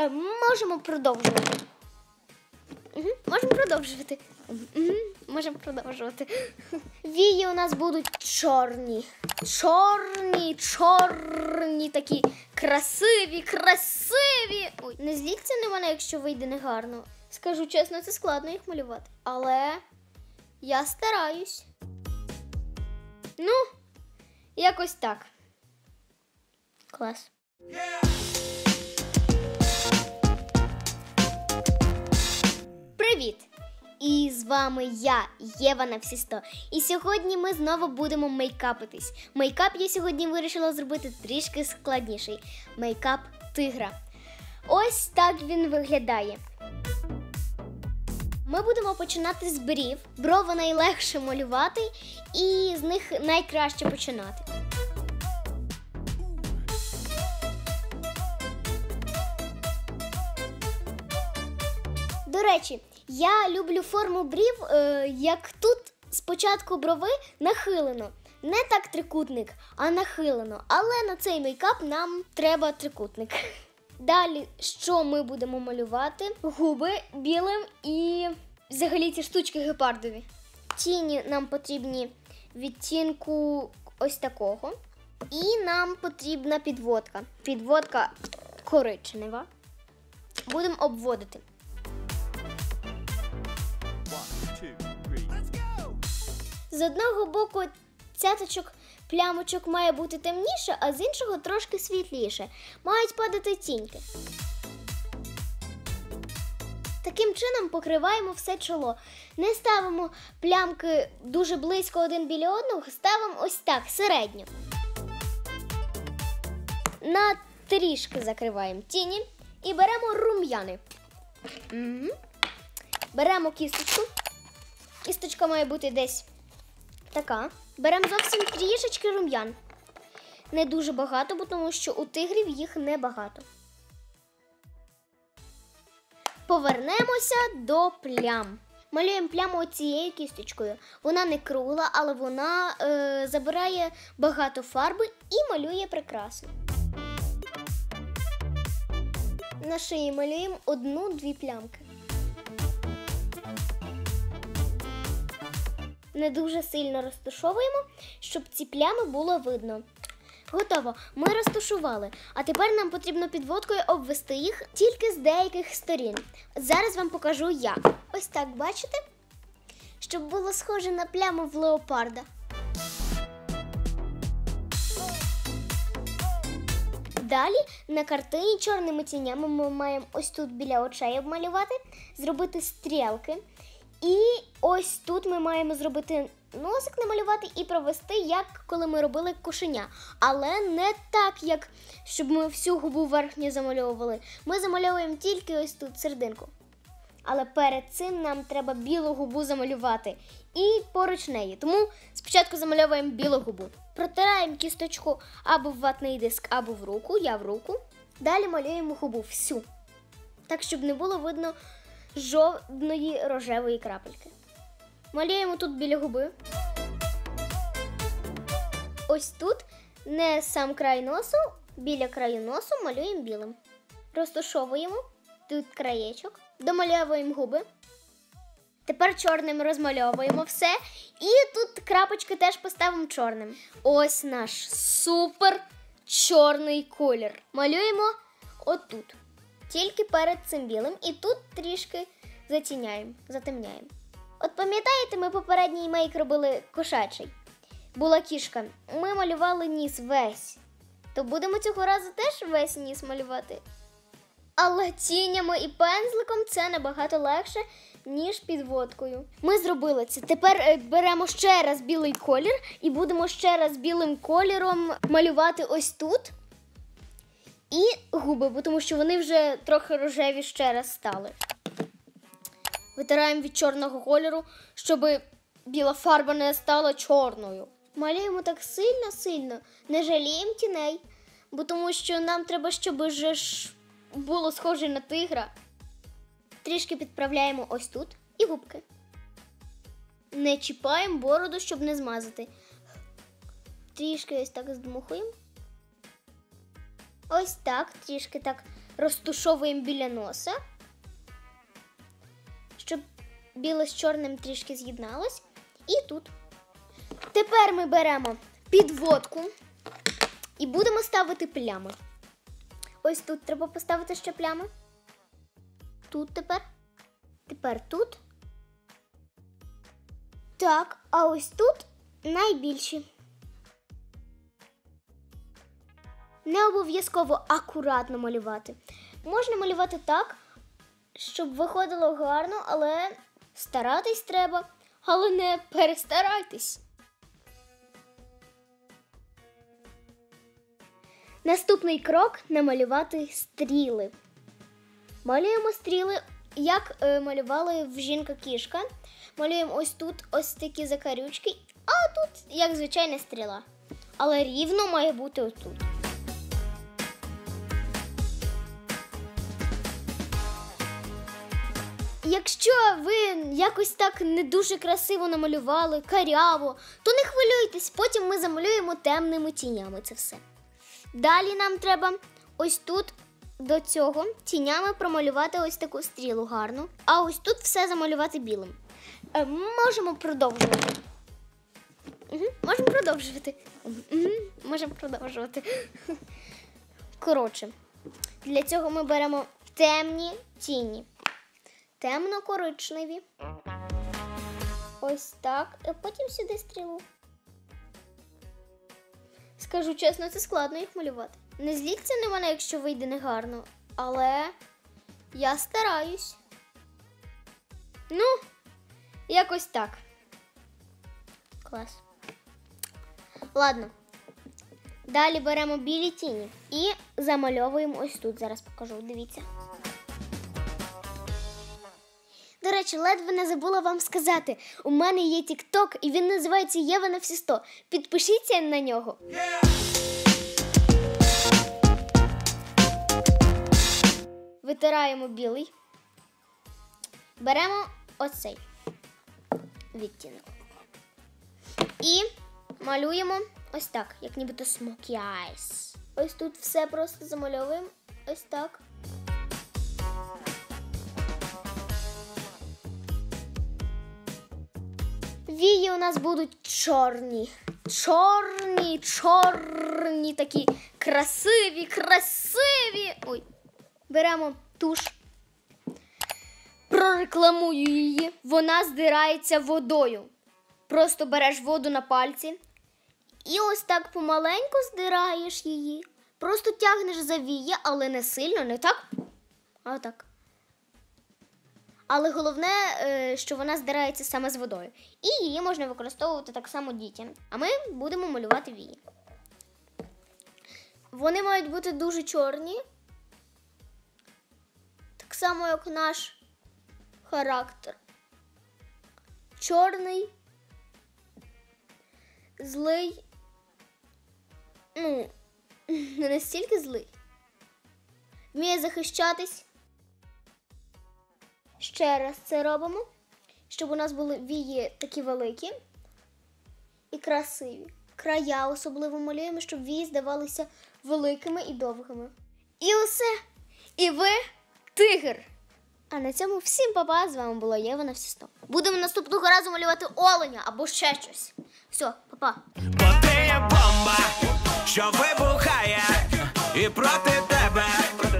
Можемо продовжувати. Можемо продовжувати. Вії у нас будуть чорні. Чорні, такі красиві. Ой, не зліться на мене, якщо вийде негарно. Скажу чесно, це складно їх малювати. Але я стараюсь. Ну, якось так. Клас. Привіт! І з вами я, Єва на всі 100. І сьогодні ми знову будемо мейкапитись. Мейкап я сьогодні вирішила зробити трішки складніший. Мейкап тигра. Ось так він виглядає. Ми будемо починати з брів. Брови найлегше малювати і з них найкраще починати. До речі, я люблю форму брів, як тут спочатку брови нахилено. Не так трикутник, а нахилено. Але на цей мейкап нам треба трикутник. Далі, що ми будемо малювати? Губи білим і взагалі ці штучки гепардові. Тіні нам потрібні відтінку ось такого. І нам потрібна підводка. Підводка коричнева. Будемо обводити. З одного боку цяточок, плямочок має бути темніше, а з іншого трошки світліше. Мають падати тіньки. Таким чином покриваємо все чоло. Не ставимо плямки дуже близько один біля одного, ставимо ось так, середньо. На трішки закриваємо тіні і беремо рум'яни. Беремо кісточку. Кісточка має бути десь така. Беремо зовсім трішечки рум'ян. Не дуже багато, бо тому що у тигрів їх небагато. Повернемося до плям. Малюємо пляму оцією кісточкою. Вона не кругла, але вона забирає багато фарби і малює прекрасно. На шиї малюємо 1-2 плямки. Не дуже сильно розташовуємо, щоб ці плями було видно. Готово, ми розташували. А тепер нам потрібно підводкою обвести їх тільки з деяких сторін. Зараз вам покажу як. Ось так, бачите? Щоб було схоже на пляму в леопарда. Далі на картині чорними тінями ми маємо ось тут біля очей обмалювати, зробити стрілки. І ось тут ми маємо зробити носик, намалювати і провести, як коли ми робили кошеня. Але не так, як щоб ми всю губу верхню замальовували. Ми замальовуємо тільки ось тут серединку. Але перед цим нам треба білу губу замалювати. І поруч неї. Тому спочатку замальовуємо білу губу. Протираємо кісточку або в ватний диск, або в руку. Я в руку. Далі малюємо губу всю. Так, щоб не було видно жодної рожевої крапельки. Малюємо тут біля губи. Ось тут, не сам край носу, біля краю носу малюємо білим. Розташовуємо тут краєчок, домальовуємо губи. Тепер чорним розмальовуємо все. І тут крапочки теж поставимо чорним. Ось наш супер чорний колір. Малюємо отут. Тільки перед цим білим. І тут трішки затемняємо. От пам'ятаєте, ми попередній мейк робили кошачий? Була кішка. Ми малювали ніс весь. То будемо цього разу теж весь ніс малювати. Але тінями і пензликом це набагато легше, ніж підводкою. Ми зробили це. Тепер беремо ще раз білий колір і будемо ще раз білим кольором малювати ось тут. І губи, тому що вони вже трохи рожеві ще раз стали. Витираємо від чорного кольору, щоб біла фарба не стала чорною. Малюємо так сильно-сильно, не жаліємо тіней, бо тому що нам треба, щоб було схоже на тигра. Трішки підправляємо ось тут і губки. Не чіпаємо бороду, щоб не змазати. Трішки ось так здмухуємо. Ось так, трішки так розтушовуємо біля носа, щоб біле з чорним трішки з'єдналось. І тут. Тепер ми беремо підводку і будемо ставити плями. Ось тут треба поставити ще плями. Тут тепер. Тепер тут. Так, а ось тут найбільші. Не обов'язково акуратно малювати. Можна малювати так, щоб виходило гарно, але старатись треба, але не перестарайтесь. Наступний крок – намалювати стріли. Малюємо стріли, як малювали в жінка-кішка. Малюємо ось тут ось такі закарючки, а тут як звичайна стріла. Але рівно має бути ось тут. Якщо ви якось так не дуже красиво намалювали, каряво, то не хвилюйтесь, потім ми замалюємо темними тінями це все. Далі нам треба ось тут до цього тінями промалювати ось таку стрілу гарну, а ось тут все замалювати білим. Можемо продовжувати. Можемо продовжувати. Коротше, для цього ми беремо темні тіні. Темно-коричневі. Ось так. А потім сюди стрілу. Скажу чесно, це складно їх малювати. Не зліться на мене, якщо вийде негарно. Але я стараюсь. Ну, якось так. Клас. Ладно. Далі беремо білі тіні і замальовуємо ось тут. Зараз покажу, дивіться. До речі, ледве не забула вам сказати. У мене є TikTok, і він називається Єва на всі 100. Підпишіться на нього. Витираємо білий. Беремо оцей відтінок. І малюємо ось так, як нібито smoky eyes. Ось тут все просто замальовуємо. Ось так. Вії у нас будуть чорні. Чорні, такі красиві. Ой. Беремо туш. Прорекламую її. Вона здирається водою. Просто береш воду на пальці і ось так помаленьку здираєш її. Просто тягнеш за вії, але не сильно, не так, а так. Але головне, що вона здирається саме з водою. І її можна використовувати так само дітям. А ми будемо малювати вії. Вони мають бути дуже чорні. Так само, як наш характер. Чорний, злий, не настільки злий. Вміє захищатись. Ще раз це робимо, щоб у нас були вії такі великі і красиві. Края особливо малюємо, щоб вії здавалися великими і довгими. І усе. І ви тигр. А на цьому всім па-па. З вами була Єва на всі 100. Будемо наступного разу малювати оленя або ще щось. Все, па-па. Бо ти є бомба, що вибухає і проти тебе